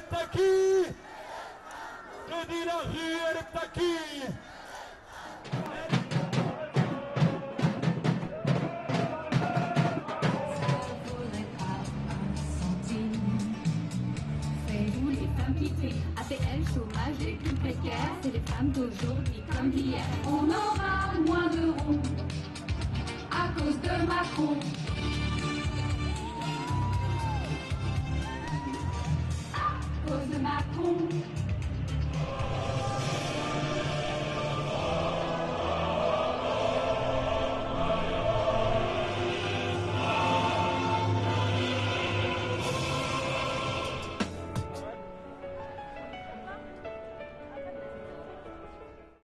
est à qui? Je dis la rue, elle est à qui? Faites-vous les femmes qui crient APL, chômage et plus précaire, c'est les femmes d'aujourd'hui comme d'hier. On aura moins de ronds à cause de Macron.